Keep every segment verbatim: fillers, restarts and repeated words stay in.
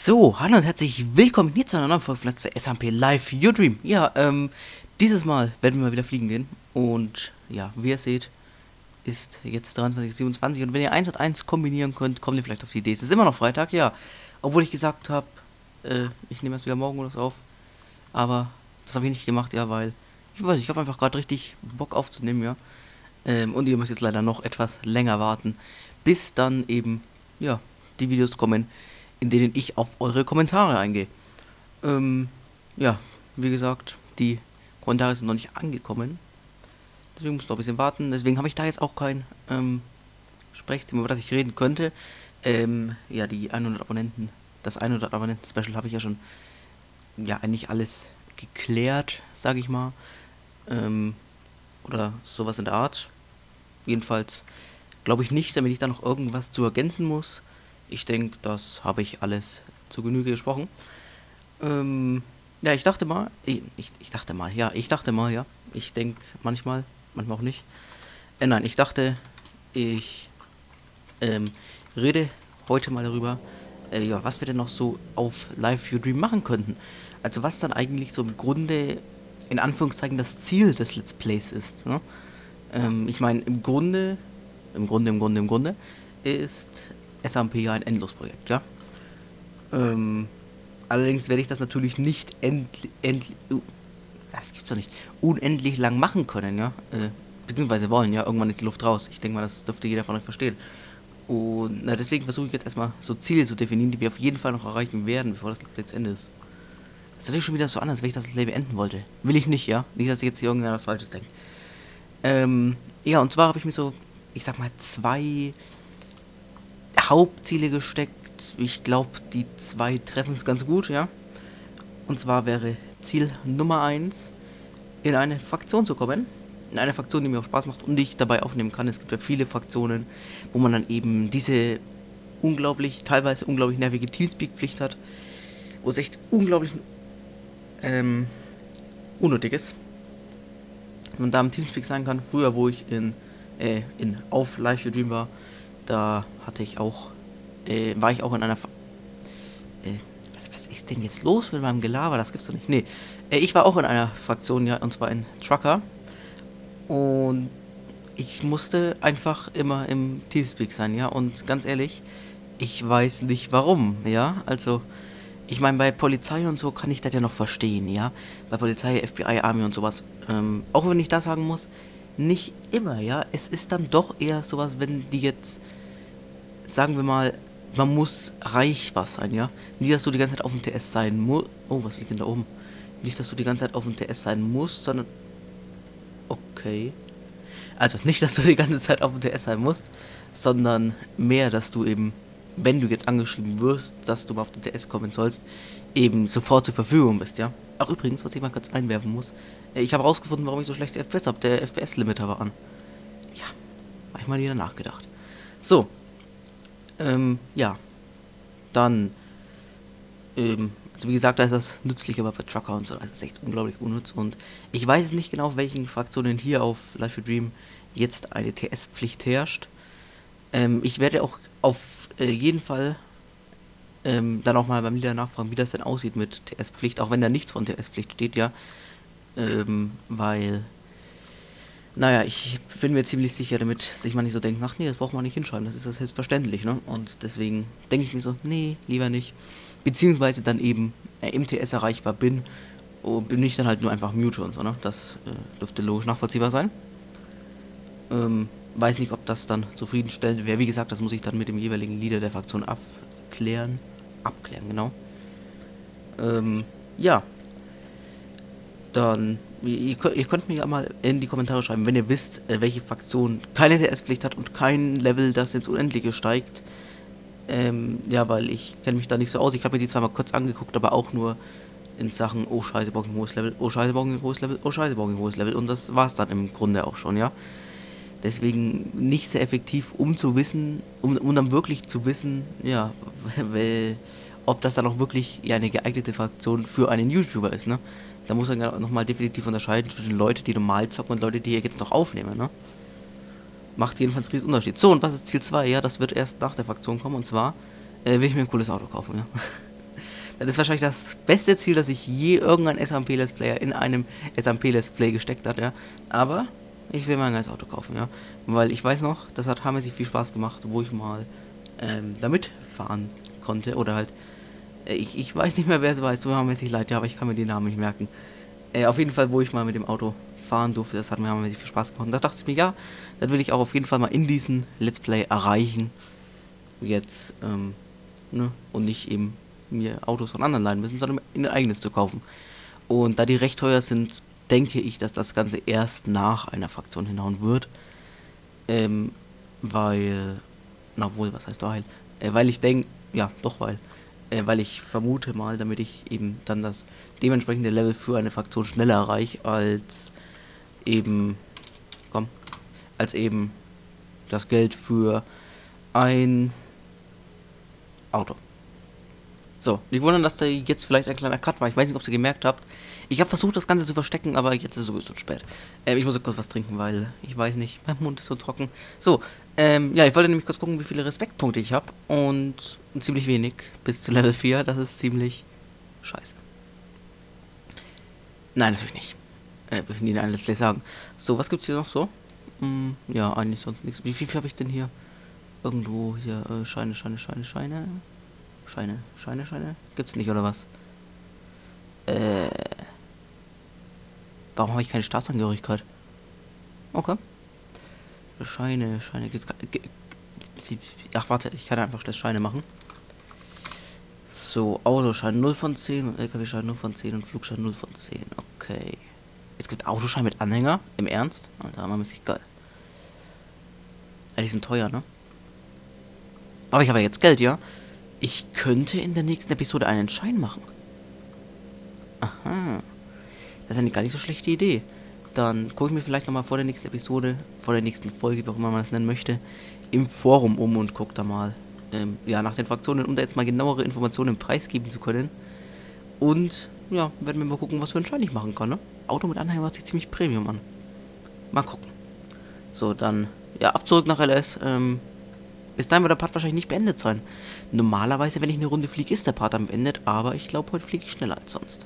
So, hallo und herzlich willkommen hier zu einer neuen Folge von Let's Play S M P Live Your Dream. Ja, ähm, dieses Mal werden wir mal wieder fliegen gehen. Und ja, wie ihr seht, ist jetzt dreiundzwanzig Uhr siebenundzwanzig. Und wenn ihr eins und eins kombinieren könnt, kommt ihr vielleicht auf die Idee. Es ist immer noch Freitag, ja. Obwohl ich gesagt habe, äh, ich nehme erst wieder morgen oder so auf. Aber das habe ich nicht gemacht, ja, weil, ich weiß nicht, ich habe einfach gerade richtig Bock aufzunehmen, ja. Ähm, und ihr müsst jetzt leider noch etwas länger warten, bis dann eben, ja, die Videos kommen, in denen ich auf eure Kommentare eingehe. Ähm, ja, wie gesagt, die Kommentare sind noch nicht angekommen. Deswegen muss ich noch ein bisschen warten. Deswegen habe ich da jetzt auch kein ähm, Sprechthema, über das ich reden könnte. Ähm, ja, die hundert Abonnenten, das hundert Abonnenten-Special habe ich ja schon, ja, eigentlich alles geklärt, sage ich mal. Ähm, oder sowas in der Art. Jedenfalls glaube ich nicht, damit ich da noch irgendwas zu ergänzen muss. Ich denke, das habe ich alles zu Genüge gesprochen. Ähm, ja, ich dachte mal, ich, ich, ich dachte mal, ja, ich dachte mal, ja. Ich denke manchmal, manchmal auch nicht. Äh, nein, ich dachte, ich ähm, rede heute mal darüber, äh, ja, was wir denn noch so auf Live Your Dream machen könnten. Also was dann eigentlich so im Grunde, in Anführungszeichen, das Ziel des Let's Plays ist. Ne? Ähm, ich meine, im Grunde, im Grunde, im Grunde, im Grunde, ist S M P ja ein Endlosprojekt, ja. Ähm, allerdings werde ich das natürlich nicht endlich, endlich, uh, das gibt's doch nicht, unendlich lang machen können, ja. Äh, beziehungsweise wollen, ja, irgendwann ist die Luft raus. Ich denke mal, das dürfte jeder von euch verstehen. Und na, deswegen versuche ich jetzt erstmal so Ziele zu definieren, die wir auf jeden Fall noch erreichen werden, bevor das Let's Play zu Ende ist. Das ist natürlich schon wieder so anders, wenn ich das Leben beenden wollte. Will ich nicht, ja. Nicht, dass ich jetzt hier irgendwer was Falsches denkt. Ähm, ja, und zwar habe ich mir so, ich sag mal, zwei Hauptziele gesteckt. Ich glaube, die zwei treffen es ganz gut, ja. Und zwar wäre Ziel Nummer eins, in eine Fraktion zu kommen. In eine Fraktion, die mir auch Spaß macht und die ich dabei aufnehmen kann. Es gibt ja viele Fraktionen, wo man dann eben diese unglaublich, teilweise unglaublich nervige Teamspeak-Pflicht hat. Wo es echt unglaublich ähm, unnötig ist. Und da im Teamspeak sein kann. Früher, wo ich in, äh, in auf Live Your Dream war, da hatte ich auch, äh, war ich auch in einer, Fa äh, was, was ist denn jetzt los mit meinem Gelaber? Das gibt's doch nicht. Nee, äh, ich war auch in einer Fraktion, ja, und zwar in Trucker. Und ich musste einfach immer im Teamspeak sein, ja. Und ganz ehrlich, ich weiß nicht warum, ja. Also, ich meine, bei Polizei und so kann ich das ja noch verstehen, ja. Bei Polizei, F B I, Army und sowas. Ähm, auch wenn ich da sagen muss, nicht immer, ja. Es ist dann doch eher sowas, wenn die jetzt, sagen wir mal, man muss reich was sein, ja. Nicht, dass du die ganze Zeit auf dem T S sein musst. Oh, was liegt denn da oben? Nicht, dass du die ganze Zeit auf dem T S sein musst, sondern... Okay. Also, nicht, dass du die ganze Zeit auf dem T S sein musst, sondern mehr, dass du eben, wenn du jetzt angeschrieben wirst, dass du mal auf den T S kommen sollst, eben sofort zur Verfügung bist, ja. Ach, übrigens, was ich mal kurz einwerfen muss. Ich habe rausgefunden, warum ich so schlechte F P S habe. Der F P S-Limiter war an. Ja, habe ich mal wieder nachgedacht. So. Ähm, ja. Dann, ähm, also wie gesagt, da ist das nützlich, aber bei Trucker und so, das ist echt unglaublich unnütz. Und ich weiß nicht genau, auf welchen Fraktionen hier auf Live Your Dream jetzt eine T S-Pflicht herrscht. Ähm, ich werde auch auf äh, jeden Fall ähm, dann auch mal beim Leader nachfragen, wie das denn aussieht mit T S-Pflicht, auch wenn da nichts von T S-Pflicht steht, ja. Ähm, weil, naja, ich bin mir ziemlich sicher, damit sich man nicht so denkt, ach nee, das braucht man nicht hinschreiben, das ist das selbstverständlich, ne? Und deswegen denke ich mir so, nee, lieber nicht. Beziehungsweise dann eben äh, im T S erreichbar bin, und bin ich dann halt nur einfach mute und so, ne? Das äh, dürfte logisch nachvollziehbar sein. Ähm, weiß nicht, ob das dann zufriedenstellend wäre. Wie gesagt, das muss ich dann mit dem jeweiligen Leader der Fraktion abklären. Abklären, genau. Ähm, ja. Dann, ihr, ihr könnt mir ja mal in die Kommentare schreiben, wenn ihr wisst, welche Fraktion keine T S-Pflicht hat und kein Level, das ins Unendliche steigt. Ähm, ja, weil ich kenne mich da nicht so aus. Ich habe mir die zweimal kurz angeguckt, aber auch nur in Sachen, oh scheiße, brauche ich ein hohes Level, oh scheiße, brauche ich ein hohes Level, oh scheiße, brauche ich ein hohes Level. Und das war es dann im Grunde auch schon, ja. Deswegen nicht sehr effektiv, um zu wissen, um, um dann wirklich zu wissen, ja, weil, ob das dann auch wirklich ja, eine geeignete Fraktion für einen YouTuber ist, ne. Da muss man ja nochmal definitiv unterscheiden zwischen Leute, die normal zocken und Leute, die hier jetzt noch aufnehmen, ne? Macht jedenfalls einen riesen Unterschied. So, und was ist Ziel zwei? Ja, das wird erst nach der Fraktion kommen, und zwar äh, will ich mir ein cooles Auto kaufen, ja. Das ist wahrscheinlich das beste Ziel, das sich je irgendein S M P-Let's Player in einem S M P-Let's Play gesteckt hat, ja. Aber ich will mal ein neues Auto kaufen, ja. Weil ich weiß noch, das hat hammermäßig viel Spaß gemacht, wo ich mal ähm, damit fahren konnte. Oder halt, äh, ich, ich weiß nicht mehr, wer es war, es tut mir hammermäßig leid, ja, aber ich kann mir den Namen nicht merken. Äh, auf jeden Fall, wo ich mal mit dem Auto fahren durfte, das hat mir hammermäßig viel Spaß gemacht. Und da dachte ich mir, ja, das will ich auch auf jeden Fall mal in diesen Let's Play erreichen. Jetzt, ähm, ne, und nicht eben mir Autos von anderen leihen müssen, sondern ein eigenes zu kaufen. Und da die recht teuer sind, denke ich, dass das Ganze erst nach einer Fraktion hinhauen wird. Ähm, weil, na wohl, was heißt weil? Äh, weil ich denke, ja, doch weil. Äh, weil ich vermute mal, damit ich eben dann das dementsprechende Level für eine Fraktion schneller erreiche, als eben, komm, als eben das Geld für ein Auto. So, nicht wundern, dass da jetzt vielleicht ein kleiner Cut war. Ich weiß nicht, ob ihr gemerkt habt. Ich habe versucht, das Ganze zu verstecken, aber jetzt ist es sowieso spät. Ähm, ich muss kurz was trinken, weil ich weiß nicht, mein Mund ist so trocken. So, ähm, ja, ich wollte nämlich kurz gucken, wie viele Respektpunkte ich habe. Und ziemlich wenig, bis zu Level vier. Das ist ziemlich scheiße. Nein, natürlich nicht. Äh, will ich nie in einem Let's Play sagen. So, was gibt's hier noch so? Hm, ja, eigentlich sonst nichts. Wie viel habe ich denn hier? Irgendwo hier, äh, Scheine, Scheine, Scheine, Scheine. Scheine, Scheine, Scheine? Gibt's nicht, oder was? Äh. Warum habe ich keine Staatsangehörigkeit? Okay. Scheine, Scheine, gibt's gar, ach, warte, ich kann einfach schlecht Scheine machen. So, Autoschein null von zehn und L K W-Schein null von zehn und Flugschein null von zehn. Okay. Es gibt Autoschein mit Anhänger? Im Ernst? Alter, man ist nicht geil. Ja, die sind teuer, ne? Aber ich habe ja jetzt Geld, ja? Ich könnte in der nächsten Episode einen Schein machen. Aha. Das ist eine gar nicht so schlechte Idee. Dann gucke ich mir vielleicht nochmal vor der nächsten Episode, vor der nächsten Folge, wie auch immer man das nennen möchte, im Forum um und gucke da mal ähm, ja, nach den Fraktionen, um da jetzt mal genauere Informationen preisgeben zu können. Und ja, werden wir mal gucken, was für einen Schein ich machen kann, ne? Auto mit Anhänger hört sich ziemlich Premium an. Mal gucken. So, dann, ja, ab zurück nach L S. Ähm, bis dahin wird der Part wahrscheinlich nicht beendet sein. Normalerweise, wenn ich eine Runde fliege, ist der Part dann beendet, aber ich glaube, heute fliege ich schneller als sonst.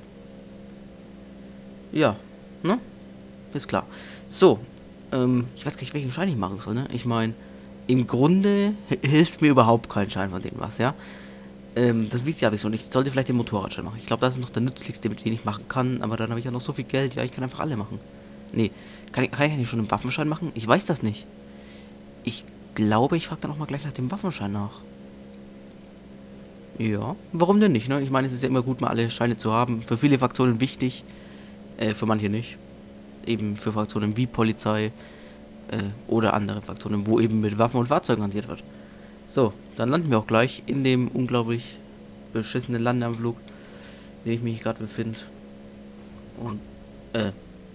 Ja, ne? Ist klar. So, ähm, ich weiß gar nicht, welchen Schein ich machen soll, ne? Ich meine, im Grunde hilft mir überhaupt kein Schein von denen was, ja? Ähm, das wisst ihr aber so nicht. Ich sollte vielleicht den Motorradschein machen. Ich glaube, das ist noch der nützlichste, mit dem ich machen kann, aber dann habe ich ja noch so viel Geld, ja, ich kann einfach alle machen. Nee, kann ich, kann ich eigentlich schon einen Waffenschein machen? Ich weiß das nicht. Ich glaube, ich frage dann auch mal gleich nach dem Waffenschein nach. Ja, warum denn nicht, ne? Ich meine, es ist ja immer gut, mal alle Scheine zu haben. Für viele Fraktionen wichtig, äh, für manche nicht. Eben für Fraktionen wie Polizei äh, oder andere Fraktionen, wo eben mit Waffen und Fahrzeugen hantiert wird. So, dann landen wir auch gleich in dem unglaublich beschissenen Landeanflug, in dem ich mich gerade befinde. Und, äh,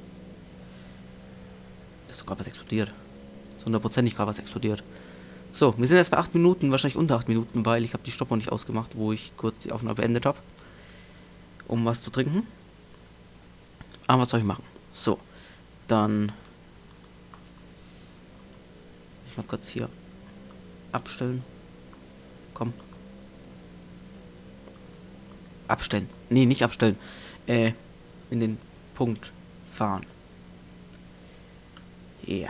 das ist gerade was explodiert. So hundertprozentig gerade was explodiert. So, wir sind jetzt bei acht Minuten, wahrscheinlich unter acht Minuten, weil ich habe die Stoppuhr nicht ausgemacht, wo ich kurz die Aufnahme beendet habe. Um was zu trinken. Aber was soll ich machen? So, dann... Ich mal kurz hier abstellen. Komm. Abstellen. Nee, nicht abstellen. Äh, in den Punkt fahren. Ja.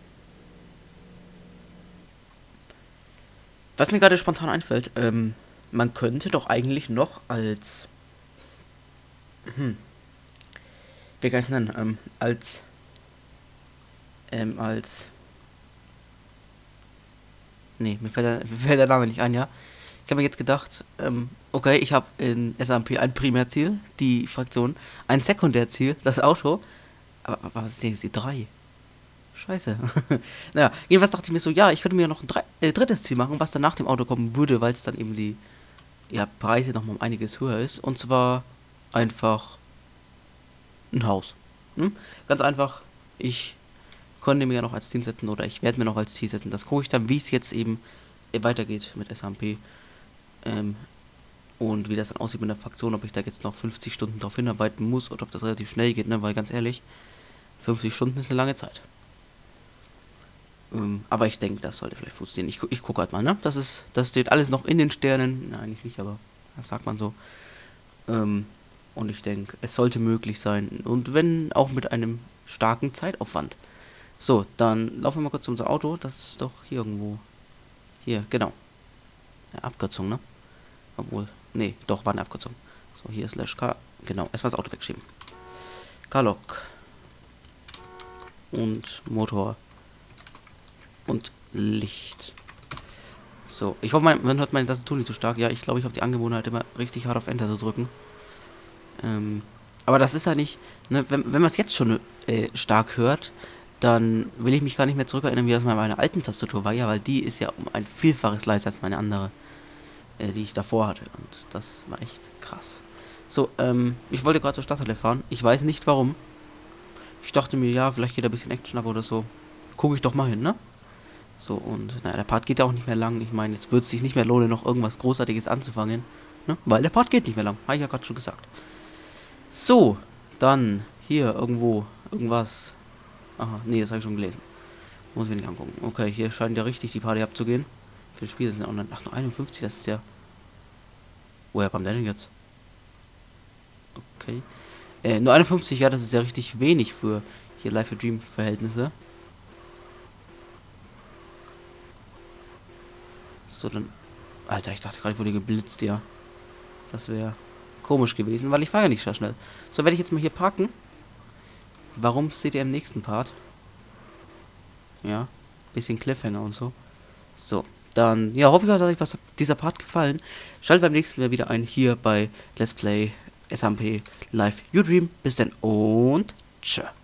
Was mir gerade spontan einfällt, ähm, man könnte doch eigentlich noch als... Hm. Wie kann ich es nennen? Ähm, als... Ähm, als... Nee, mir fällt, der, mir fällt der Name nicht ein, ja. Ich habe mir jetzt gedacht, ähm, okay, ich habe in S M P ein Primärziel, die Fraktion, ein Sekundärziel, das Auto, aber, aber was ist denn die drei? Scheiße. Naja, jedenfalls dachte ich mir so, ja, ich könnte mir noch ein drei, äh, drittes Ziel machen, was dann nach dem Auto kommen würde, weil es dann eben die ja, Preise nochmal um einiges höher ist. Und zwar einfach ein Haus. Hm? Ganz einfach, ich konnte mir ja noch als Ziel setzen, oder ich werde mir noch als Ziel setzen. Das gucke ich dann, wie es jetzt eben weitergeht mit S M P. Ähm, und wie das dann aussieht mit der Fraktion, ob ich da jetzt noch fünfzig Stunden drauf hinarbeiten muss oder ob das relativ schnell geht, ne? Weil ganz ehrlich, fünfzig Stunden ist eine lange Zeit. Ähm, aber ich denke, das sollte vielleicht funktionieren. Ich, gu ich gucke halt mal, ne? Das ist, das steht alles noch in den Sternen. Nein, eigentlich nicht, aber das sagt man so. Ähm, und ich denke, es sollte möglich sein. Und wenn auch mit einem starken Zeitaufwand. So, dann laufen wir mal kurz zu unser Auto. Das ist doch hier irgendwo. Hier, genau. Ja, Abkürzung, ne? Obwohl, nee, doch, war eine Abkürzung. So, hier slash K. Genau, erstmal das Auto wegschieben. K-Lok. Und Motor. Und Licht. So, ich hoffe, man hört meine Tastatur nicht so stark. Ja, ich glaube, ich habe die Angewohnheit, immer richtig hart auf Enter zu drücken. Ähm, aber das ist ja nicht, ne, wenn, wenn man es jetzt schon äh, stark hört, dann will ich mich gar nicht mehr zurückerinnern, wie das mal meine alten Tastatur war. Ja, weil die ist ja um ein Vielfaches leiser als meine andere, äh, die ich davor hatte. Und das war echt krass. So, ähm, ich wollte gerade zur Stadthalle fahren. Ich weiß nicht warum. Ich dachte mir, ja, vielleicht geht da ein bisschen Action ab oder so. Gucke ich doch mal hin, ne? So, und naja, der Part geht ja auch nicht mehr lang. Ich meine, jetzt wird es sich nicht mehr lohnen, noch irgendwas Großartiges anzufangen. Ne? Weil der Part geht nicht mehr lang. Habe ich ja gerade schon gesagt. So, dann hier irgendwo irgendwas. Aha, nee, das habe ich schon gelesen. Muss ich mir nicht angucken. Okay, hier scheint ja richtig die Party abzugehen. Für das Spiel sind ja online. Ach, nur einundfünfzig, das ist ja. Woher kommt der denn jetzt? Okay. Äh, nur einundfünfzig, ja, das ist ja richtig wenig für hier Live for Dream Verhältnisse. So, dann. Alter, ich dachte gerade, ich wurde geblitzt, ja. Das wäre komisch gewesen, weil ich fahre ja nicht so schnell. So, werde ich jetzt mal hier parken. Warum seht ihr im nächsten Part? Ja, bisschen Cliffhanger und so. So, dann, ja, hoffe ich, hat euch was dieser Part gefallen. Schaltet beim nächsten Mal wieder ein hier bei Let's Play S M P Live U Dream. Bis dann und tschö.